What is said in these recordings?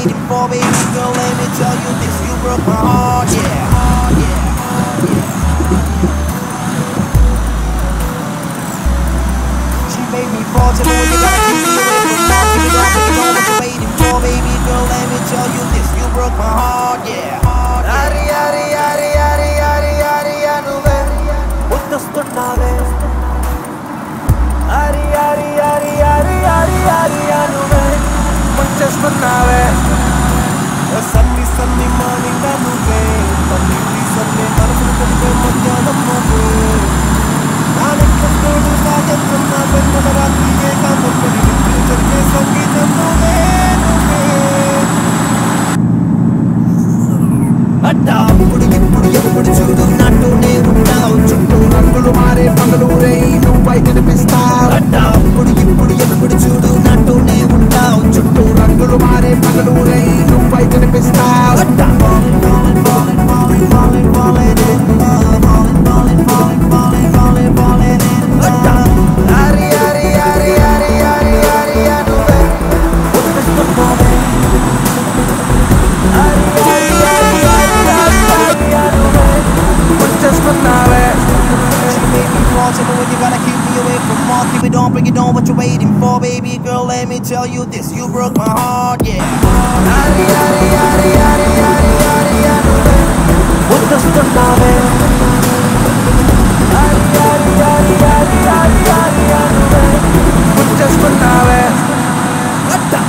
waiting for, baby girl. Let me tell you this, you broke my heart, yeah. She made me fall, tell me what you gotta keep me away from love. Give it up, you know what you're waiting for, baby girl. Let me tell you this, you broke my heart, yeah. Ari, ari, ari, ari, ari, ari, anuve, uttastunnave. Ari, ari, ari, ari, ari, ari, anuve, munchestunnave. Sunny, sunny morning, anuve, pannilli sanne manasu konde madhyanam nuve. Naanekkodu sayantrana vennada ratriye kaanapadi nittu jarge sangeetam nuve. అప్పుడు ఇప్పుడు ఎప్పుడు చూడు నాతోనే ఉంటావు చుట్టూ రంగులు మారే పగలు రేయి నువ్వై కనిపిస్తావు అప్పుడు ఇప్పుడు ఎప్పుడు చూడు నాతోనే ఉంటావు చుట్టూ రంగులు మారే పగలు రేయి నువ్వై కనిపిస్తావు Hari Hari Hari Hari Hari Hari అనువే ఉత్తస్తున్నావే Hari Hari She made me fall, tell me when you gotta keep me away from all. Keep it on, bring it on, what you waiting for, baby girl. Let me tell you this, you broke my heart, yeah. Hari, hari, hari, hari, hari, hari, anuve, uttastunnave. Hari, hari, hari, hari, hari, hari, anuve, munchestunnave. Atta.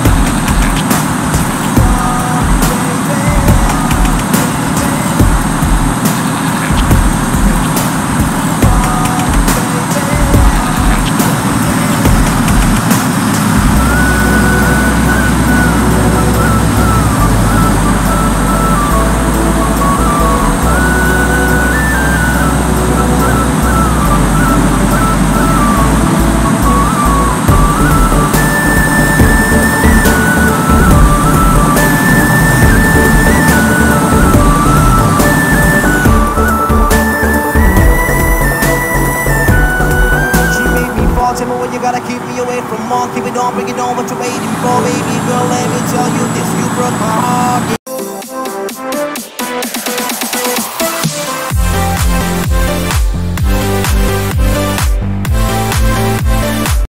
Keep me away from all, keep it on, bring it on, what you waiting for, baby girl, let me tell you this, you broke my heart,